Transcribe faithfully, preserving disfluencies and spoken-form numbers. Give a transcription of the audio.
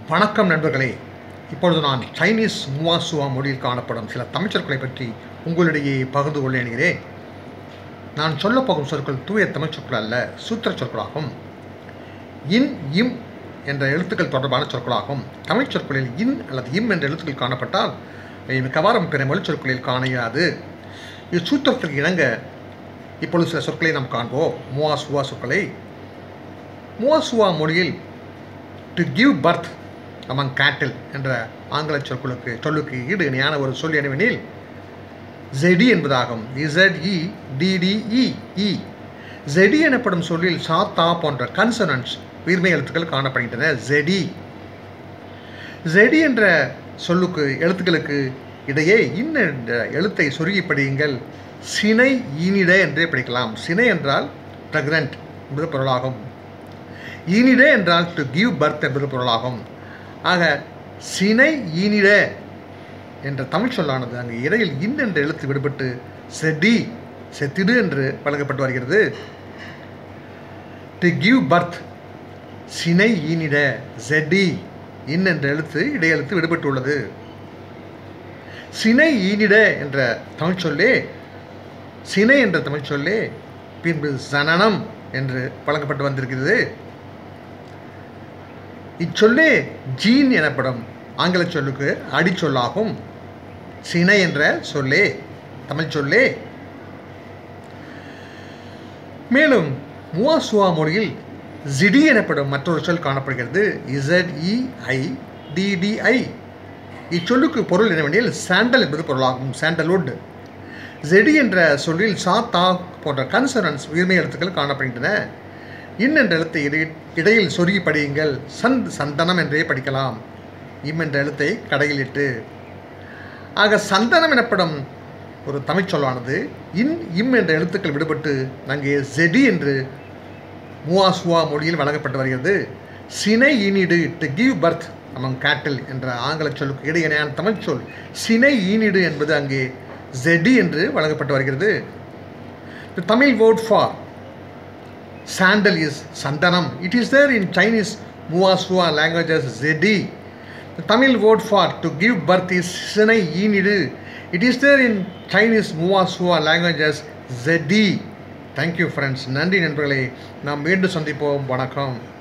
வணக்கம் நண்பர்களே. இப்பொழுது நான் சைனீஸ் முவாசுவா மொழியில் காணப்படும் சில தமிழ் சொற்களை பற்றி உங்களிடையே பகிர்ந்து கொள்ள எண்கிறேன். நான் சொல்லப்போகும் சொற்கள் தூய தமிழ் சொற்கள் அல்ல, சூத்திர சொற்களாகும். இன் இம் என்ற எழுத்துக்கள் தொடர்பான சொற்களாகும். தமிழ் சொற்களில் இன் அல்லது இம் என்ற எழுத்துக்கள் காணப்பட்டால் மிக்கவாறும் பிற மொழி சொற்களில் காண இயலாது. இச்சூத்திரத்திற்கு இணங்க இப்பொழுது சில சொற்களை நாம் காண்போம். முவாசுவா சொற்களை. முவாசுவா மொழியில் to give birth among cattle என்ற ஆங்கில சொற்களுக்கு சொல்லுக்கு ஈடு இணையான ஒரு சொல் எனவெனில் ஜெடி என்பதாகும். இசட்இ டிடிஇ இ ஜெடி எனப்படும் சொல்லில் சா தா போன்ற கன்சனன்ஸ் உயிர்மை எழுத்துக்கள் காணப்படுகின்றன. ஜெடி ஜெடி என்ற சொல்லுக்கு எழுத்துக்களுக்கு இடையே இன் என்ற எழுத்தை சொருகி படியுங்கள். சினை ஈனிட என்றே படிக்கலாம். சினை என்றால் ப்ரெக்னன்ட் என்பது பொருளாகும். ஈனிட என்றால் டு கிவ் பர்த் என்பது பொருளாகும். ஆக சினை ஈனிட என்ற தமிழ் சொல்லானது அங்கு இடையில் இன் என்ற எழுத்து விடுபட்டு செடி செத்திடு என்று வழங்கப்பட்டு வருகிறது. டு கிவ் பர்த் சினை ஈனிட செடி இன் என்ற எழுத்து இடையெழுத்து விடுபட்டுள்ளது. சினை ஈனிட என்ற தமிழ் சொல்லே சினை என்ற தமிழ் சொல்லே பின்பு ஜனனம் என்று வழங்கப்பட்டு வந்திருக்கிறது. இச்சொல்லே ஜீன் எனப்படும் ஆங்கில சொல்லுக்கு அடிச்சொல்லாகும். சினை என்ற சொல்லே தமிழ் சொல்லே. மேலும் முவாசுவா மொழியில் ஜிடி எனப்படும் மற்றொரு சொல் காணப்படுகிறது. இசட்இஐ டிடிஐ இச்சொல்லுக்கு பொருள் என்னவெனில் சாண்டல் என்பது பொருளாகும். சாண்டல்வுட். ஜெடி என்ற சொல்லில் சா தா போன்ற கன்சனன்ஸ் உயிர்மை எழுத்துக்கள் காணப்படுகின்றன. இன் என்ற எழுத்தை இடை இடையில் சொருகி படியுங்கள். சந்த் சந்தனம் என்றே படிக்கலாம். இம் என்ற எழுத்தை கடையில் இட்டு. ஆக சந்தனம் எனப்படும் ஒரு தமிழ் சொல்லானது இன் இம் என்ற எழுத்துக்கள் விடுபட்டு அங்கே ஜெடி என்று முவாசுவா மொழியில் வழங்கப்பட்டு வருகிறது. சினை ஈனிடு to give birth among cattle என்ற ஆங்கில சொல்லுக்கு இடையினையான தமிழ் சொல் சினை ஈனிடு என்பது அங்கே ஜெடி என்று வழங்கப்பட்டு வருகிறது. The Tamil word for sandal is sandanam. It is there in Chinese Muasua language as zedi. The Tamil word for to give birth is sinai inidu. It is there in Chinese Muasua language as zedi. Thank you friends. நன்றி நண்பர்களே. நாம் மீண்டும் சந்திப்போம். வணக்கம்.